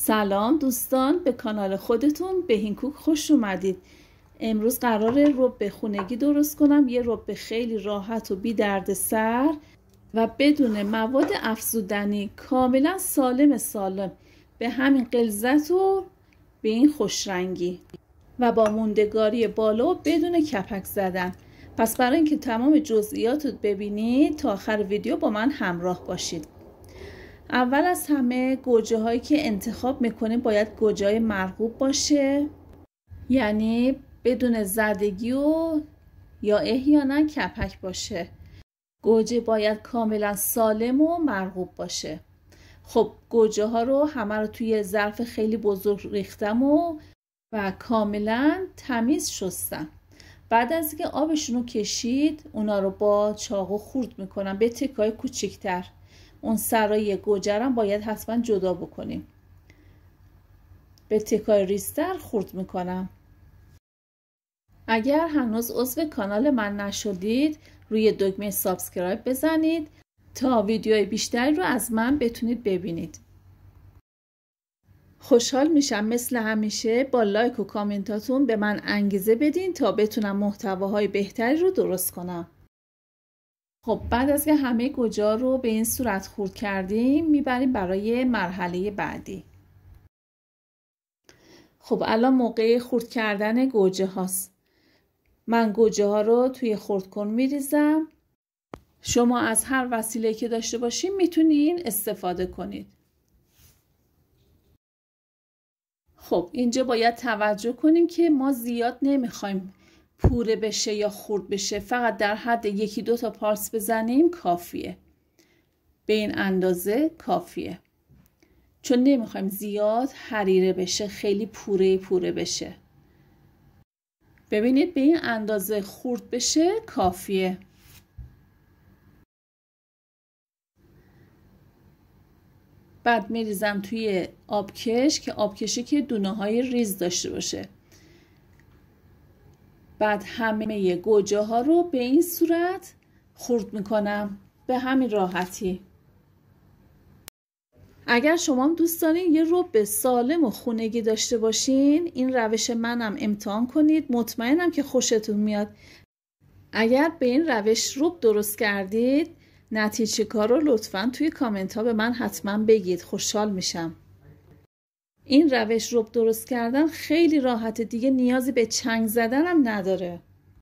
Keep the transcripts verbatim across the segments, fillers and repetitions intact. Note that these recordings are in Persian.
سلام دوستان، به کانال خودتون بهینکوک خوش اومدید. امروز قراره رب خونگی درست کنم. یه رب خیلی راحت و بی درد سر و بدون مواد افزودنی، کاملا سالم سالم، به همین غلظت و به این خوش رنگی و با موندگاری بالا و بدون کپک زدن. پس برای اینکه تمام جزئیات رو ببینید تا آخر ویدیو با من همراه باشید. اول از همه گوجه هایی که انتخاب میکنیم باید گوجه های مرغوب باشه، یعنی بدون زدگی و یا احیانا کپک باشه. گوجه باید کاملا سالم و مرغوب باشه. خب گوجه ها رو همه رو توی ظرف خیلی بزرگ ریختم و و کاملا تمیز شستم. بعد از اینکه آبشون رو کشید، اونا رو با چاقو خورد میکنم به تکای کوچیک‌تر. اون سرای گوجه رو باید حتما جدا بکنیم. به تکای ریزتر خورد میکنم. اگر هنوز عضو کانال من نشدید، روی دکمه سابسکرایب بزنید تا ویدیوهای بیشتری رو از من بتونید ببینید. خوشحال میشم مثل همیشه با لایک و کامنتاتون به من انگیزه بدین تا بتونم محتواهای بهتری رو درست کنم. خب بعد از که همه گوجه رو به این صورت خورد کردیم، میبریم برای مرحله بعدی. خب الان موقع خورد کردن گوجه هاست. من گوجه ها رو توی خردکن میریزم. شما از هر وسیله که داشته باشین میتونین استفاده کنید. خب اینجا باید توجه کنیم که ما زیاد نمیخوایم پوره بشه یا خرد بشه، فقط در حد یکی دو تا پارس بزنیم کافیه. به این اندازه کافیه، چون نمیخوایم زیاد حریره بشه، خیلی پوره پوره بشه. ببینید به این اندازه خرد بشه کافیه. بعد میریزم توی آبکش که آبکشی که دونه های ریز داشته باشه. بعد همه گوجه ها رو به این صورت خرد میکنم، به همین راحتی. اگر شما هم دوست دارین یه رب سالم و خونگی داشته باشین، این روش منم امتحان کنید، مطمئنم که خوشتون میاد. اگر به این روش رب درست کردید، نتیجه کار رو لطفاً توی کامنت ها به من حتما بگید، خوشحال میشم. این روش رب درست کردن خیلی راحته دیگه، نیازی به چنگ زدن هم نداره.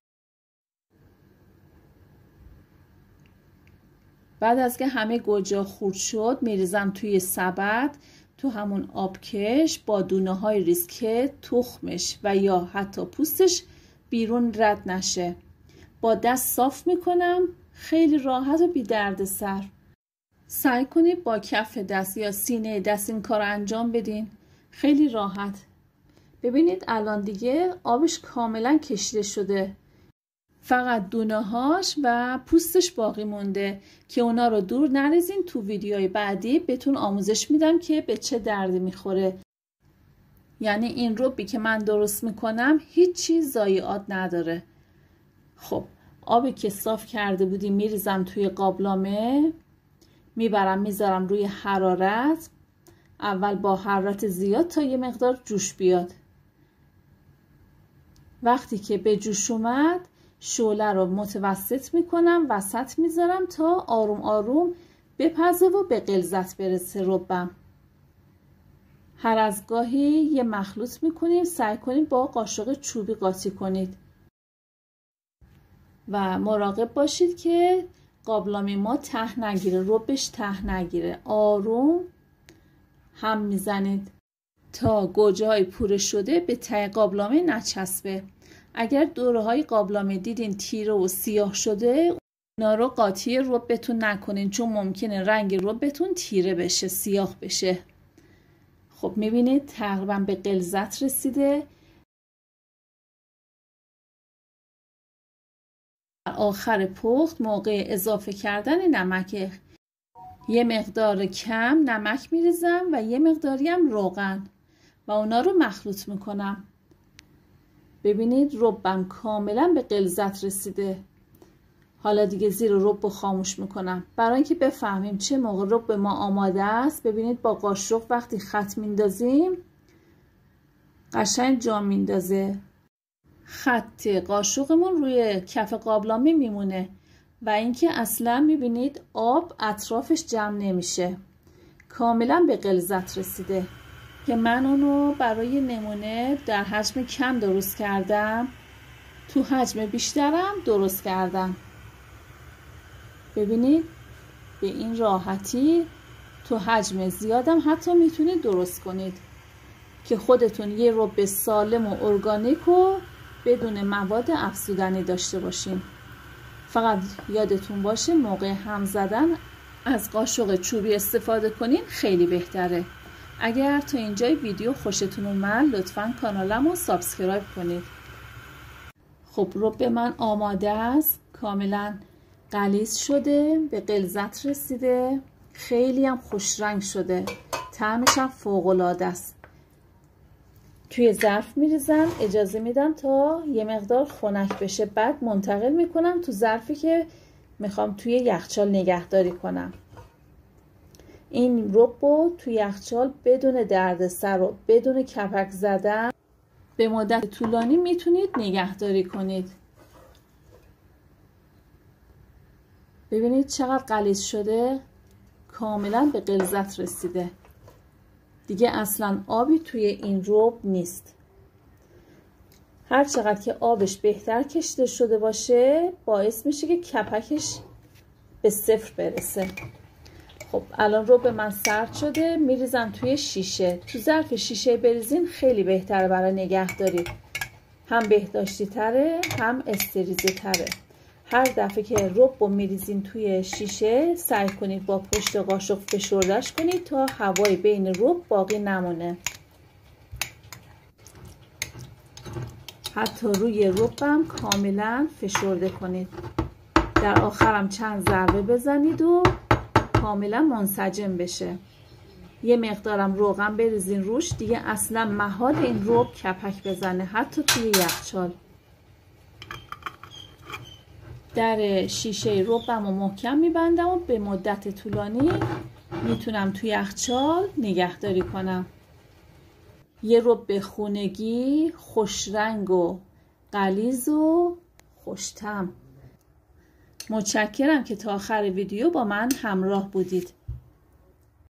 بعد از که همه گوجه خورد شد، میریزم توی سبد، تو همون آبکش با دونه های ریز که تخمش و یا حتی پوستش بیرون رد نشه. با دست صاف میکنم، خیلی راحت و بی درد سر. سعی کنید با کف دست یا سینه دست این کار انجام بدین، خیلی راحت. ببینید الان دیگه آبش کاملا کشیده شده، فقط دونه هاش و پوستش باقی مونده که اونا رو دور نریزین. تو ویدیوهای بعدی بهتون آموزش میدم که به چه دردی میخوره. یعنی این ربی که من درست میکنم هیچ چیز ضایعات نداره. خب آبی که صاف کرده بودیم میریزم توی قابلمه، میبرم میذارم روی حرارت. اول با حرارت زیاد تا یه مقدار جوش بیاد. وقتی که به جوش اومد، شعله رو متوسط میکنم، وسط میذارم تا آروم آروم بپزه و به غلظت برسه ربم. هر از گاهی یه مخلوط میکنیم، سعی کنید با قاشق چوبی قاطی کنید و مراقب باشید که قابلمه ما ته نگیره، ربش ته نگیره. آروم هم میزنید تا گوجه های پوره شده به ته قابلمه نچسبه. اگر دوره های قابلمه دیدین تیره و سیاه شده، اونا رو قاطی ربتون نکنین، چون ممکنه رنگ ربتون تیره بشه، سیاه بشه. خب میبینید تقریبا به غلظت رسیده. آخر پخت موقع اضافه کردن نمک، یه مقدار کم نمک میریزم و یه مقداری هم روغن و اونا رو مخلوط میکنم. ببینید ربم کاملا به غلظت رسیده. حالا دیگه زیر رب رو خاموش میکنم. برای اینکه بفهمیم چه موقع رب ما آماده است، ببینید با قاشق وقتی خط میندازیم قشنگ جا میندازه. خط قاشقمون روی کف قابلمه میمونه و اینکه اصلا میبینید آب اطرافش جمع نمیشه. کاملا به غلظت رسیده که من اونو برای نمونه در حجم کم درست کردم، تو حجم بیشترم درست کردم. ببینید به این راحتی تو حجم زیادم حتی میتونید درست کنید که خودتون یه رب سالم و ارگانیک و بدون مواد افزودنی داشته باشین. فقط یادتون باشه موقع هم زدن از قاشق چوبی استفاده کنین، خیلی بهتره. اگر تا اینجای ویدیو خوشتون اومد لطفاً کانالم رو سابسکرایب کنید. خب رب من آماده است، کاملا غلیظ شده، به غلظت رسیده، خیلی هم خوش رنگ شده، طعمش هم فوق العاده است. توی ظرف میریزم، اجازه میدم تا یه مقدار خنک بشه، بعد منتقل میکنم تو ظرفی که میخوام توی یخچال نگهداری کنم. این رب رو توی یخچال بدون دردسر و بدون کپک زدن به مدت طولانی میتونید نگهداری کنید. ببینید چقدر غلیظ شده، کاملا به غلظت رسیده، دیگه اصلا آبی توی این رب نیست. هر چقدر که آبش بهتر کشیده شده باشه باعث میشه که کپکش به صفر برسه. خب الان رب من سرد شده، میریزم توی شیشه. تو ظرف شیشه بریزین خیلی بهتره برای نگهداری، هم بهداشتی تره هم استریزی تره. هر دفعه که رب رو میریزین توی شیشه سعی کنید با پشت قاشق فشردش کنید تا هوای بین رب باقی نمونه. حتی روی ربم کاملا فشرده کنید. در آخرم چند ضربه بزنید و کاملا منسجم بشه. یه مقدارم روغن بریزین روش، دیگه اصلا محال این رب کپک بزنه حتی توی یخچال. در شیشه ربم رو محکم میبندم و به مدت طولانی میتونم توی یخچال نگهداری کنم. یه رب خونگی، خوش رنگ و غلیظ و خوش‌طعم. متشکرم که تا آخر ویدیو با من همراه بودید.